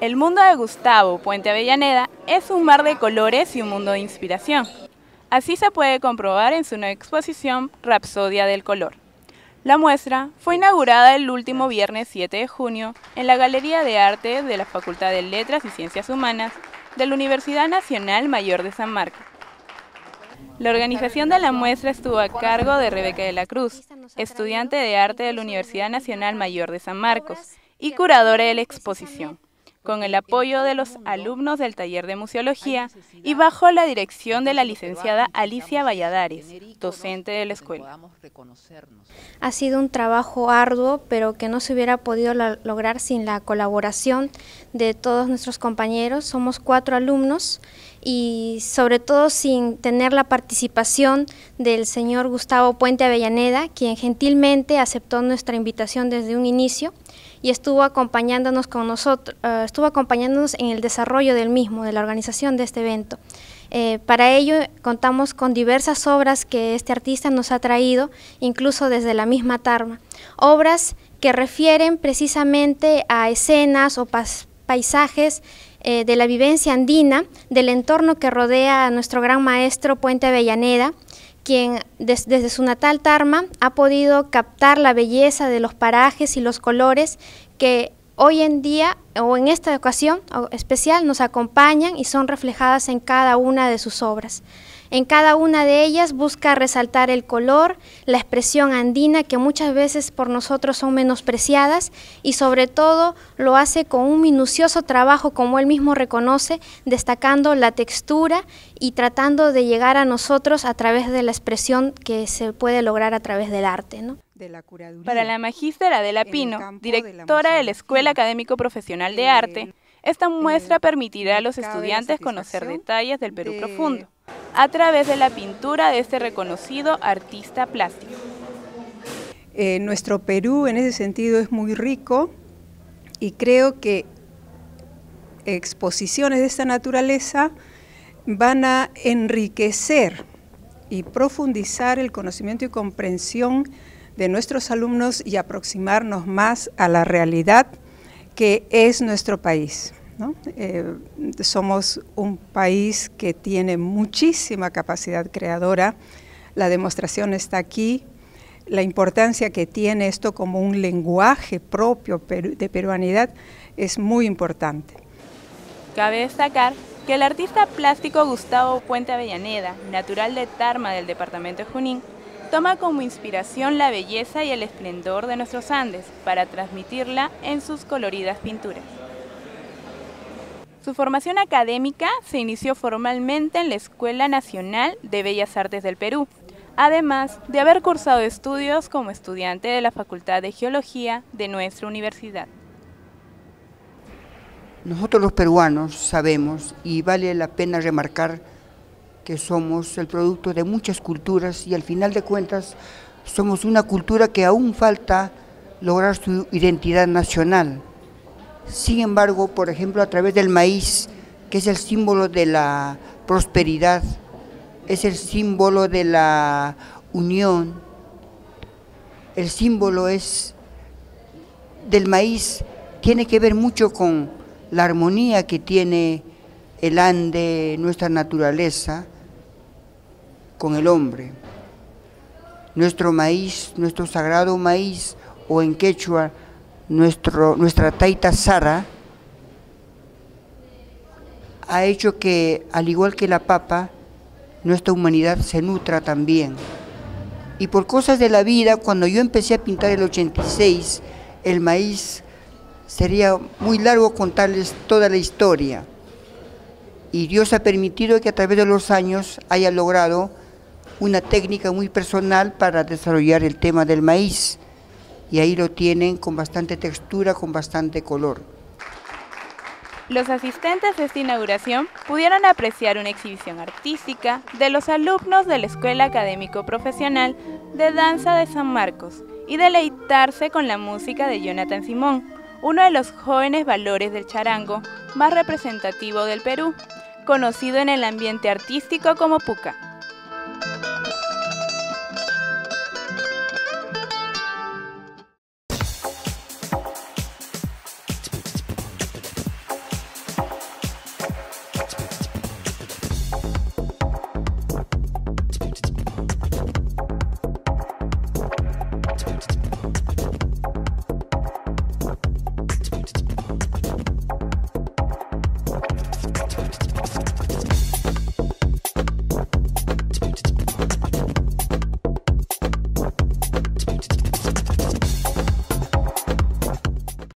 El mundo de Gustavo Puente Avellaneda es un mar de colores y un mundo de inspiración. Así se puede comprobar en su nueva exposición Rapsodia del Color. La muestra fue inaugurada el último viernes 7 de junio en la Galería de Arte de la Facultad de Letras y Ciencias Humanas de la Universidad Nacional Mayor de San Marcos. La organización de la muestra estuvo a cargo de Rebeca de la Cruz, estudiante de arte de la Universidad Nacional Mayor de San Marcos y curadora de la exposición, con el apoyo de los alumnos del taller de museología y bajo la dirección de la licenciada Alicia Valladares, docente de la escuela. Ha sido un trabajo arduo, pero que no se hubiera podido lograr sin la colaboración de todos nuestros compañeros. Somos 4 alumnos y sobre todo sin tener la participación del señor Gustavo Puente Avellaneda, quien gentilmente aceptó nuestra invitación desde un inicio y estuvo acompañándonos en el desarrollo del mismo, de la organización de este evento. Para ello contamos con diversas obras que este artista nos ha traído, incluso desde la misma Tarma. Obras que refieren precisamente a escenas o paisajes de la vivencia andina, del entorno que rodea a nuestro gran maestro Puente Avellaneda, quien desde su natal Tarma ha podido captar la belleza de los parajes y los colores que hoy en día, o en esta ocasión especial, nos acompañan y son reflejadas en cada una de sus obras. En cada una de ellas busca resaltar el color, la expresión andina que muchas veces por nosotros son menospreciadas y sobre todo lo hace con un minucioso trabajo, como él mismo reconoce, destacando la textura y tratando de llegar a nosotros a través de la expresión que se puede lograr a través del arte, ¿no? Para la magíster Adela Pino, directora de la Escuela Académico Profesional de Arte, esta muestra permitirá a los estudiantes conocer detalles del Perú profundo, a través de la pintura de este reconocido artista plástico. Nuestro Perú en ese sentido es muy rico y creo que exposiciones de esta naturaleza van a enriquecer y profundizar el conocimiento y comprensión de nuestros alumnos y aproximarnos más a la realidad que es nuestro país, ¿no? Somos un país que tiene muchísima capacidad creadora, la demostración está aquí, la importancia que tiene esto como un lenguaje propio de peruanidad es muy importante. Cabe destacar que el artista plástico Gustavo Puente Avellaneda, natural de Tarma del departamento de Junín, toma como inspiración la belleza y el esplendor de nuestros Andes para transmitirla en sus coloridas pinturas. Su formación académica se inició formalmente en la Escuela Nacional de Bellas Artes del Perú, además de haber cursado estudios como estudiante de la Facultad de Geología de nuestra universidad. Nosotros los peruanos sabemos, y vale la pena remarcar, que somos el producto de muchas culturas y al final de cuentas somos una cultura que aún falta lograr su identidad nacional. Sin embargo, por ejemplo, a través del maíz, que es el símbolo de la prosperidad, es el símbolo de la unión, el símbolo es del maíz, tiene que ver mucho con la armonía que tiene el Ande, nuestra naturaleza, con el hombre. Nuestro maíz, nuestro sagrado maíz, o en quechua, nuestra taita sara, ha hecho que, al igual que la papa, nuestra humanidad se nutra también. Y por cosas de la vida, cuando yo empecé a pintar el 86, el maíz, sería muy largo contarles toda la historia. Y Dios ha permitido que a través de los años haya logrado una técnica muy personal para desarrollar el tema del maíz. Y ahí lo tienen con bastante textura, con bastante color. Los asistentes de esta inauguración pudieron apreciar una exhibición artística de los alumnos de la Escuela Académico Profesional de Danza de San Marcos y deleitarse con la música de Jonathan Simón, uno de los jóvenes valores del charango más representativo del Perú, conocido en el ambiente artístico como puca.